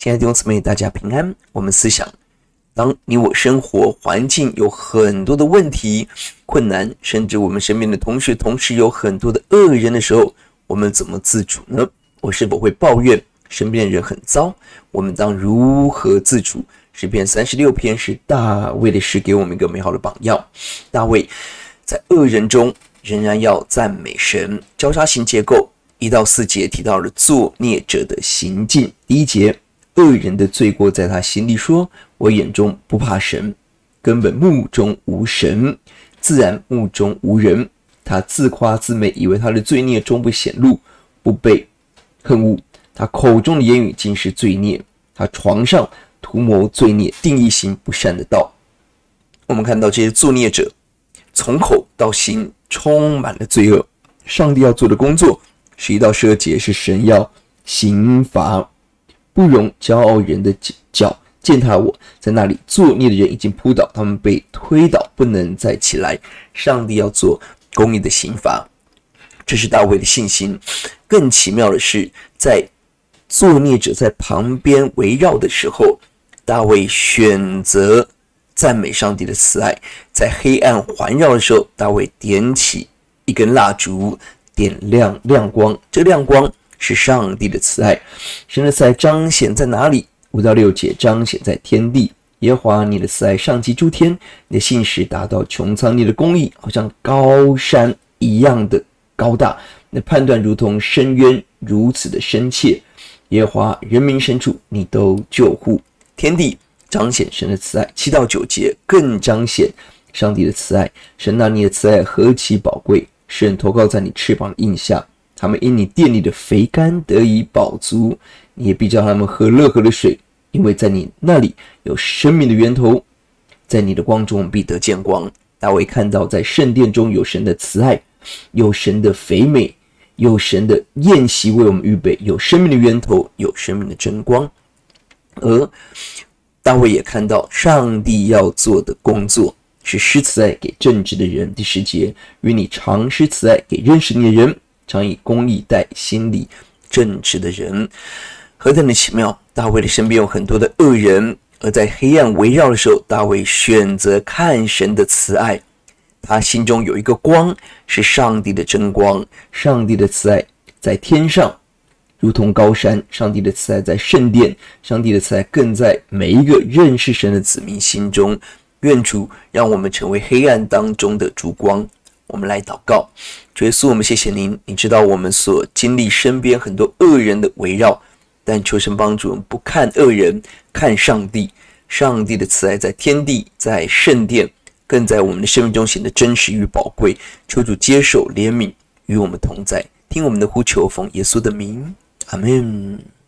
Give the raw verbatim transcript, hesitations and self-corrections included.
亲爱的弟兄姊妹，大家平安。我们思想，当你我生活环境有很多的问题、困难，甚至我们身边的同学、同事有很多的恶人的时候，我们怎么自处呢？我是否会抱怨身边的人很糟？我们当如何自处？诗篇三十六篇是大卫的诗，给我们一个美好的榜样。大卫在恶人中仍然要赞美神。交叉型结构一到四节提到了作孽者的行径。第一节，恶人的罪过在他心里说，我眼中不怕神，根本目中无神，自然目中无人。他自夸自美，以为他的罪孽终不显露，不被恨恶。他口中的言语尽是罪孽，他床上图谋罪孽，定义行不善的道。我们看到这些作孽者从口到心充满了罪恶。上帝要做的工作，十一到十二节是神要刑罚不容骄傲人的脚践踏我，在那里作孽的人已经扑倒，他们被推倒，不能再起来。上帝要做公义的刑罚，这是大卫的信心。更奇妙的是，在作孽者在旁边围绕的时候，大卫选择赞美上帝的慈爱。在黑暗环绕的时候，大卫点起一根蜡烛，点亮亮光，这亮光是上帝的慈爱。神的慈爱彰显在哪里？五到六节，彰显在天地。耶和华你的慈爱上及诸天，你的信实达到穹苍，你的公义好像高山一样的高大，你的判断如同深渊如此的深切。耶和华人民深处你都救护。天地彰显神的慈爱。七到九节更彰显上帝的慈爱。神啊，你的慈爱何其宝贵，使人投靠在你翅膀的荫下，他们因你殿里的肥甘得以饱足，你也必叫他们喝乐河的水，因为在你那里有生命的源头，在你的光中必得见光。大卫看到在圣殿中有神的慈爱，有神的肥美，有神的宴席为我们预备，有生命的源头，有生命的真光。而大卫也看到上帝要做的工作是施慈爱给正直的人。第十节，与你常施慈爱给认识你的人，常以公义待心里正直的人。何等的奇妙！大卫的身边有很多的恶人，而在黑暗围绕的时候，大卫选择看神的慈爱。他心中有一个光，是上帝的真光。上帝的慈爱在天上如同高山，上帝的慈爱在圣殿，上帝的慈爱更在每一个认识神的子民心中。愿主让我们成为黑暗当中的烛光。我们来祷告。主耶稣，我们谢谢您，你知道我们所经历身边很多恶人的围绕，但求神帮助我们不看恶人，看上帝。上帝的慈爱在天地，在圣殿，更在我们的生命中显得真实与宝贵。求主接受怜悯，与我们同在，听我们的呼求，奉耶稣的名，阿们。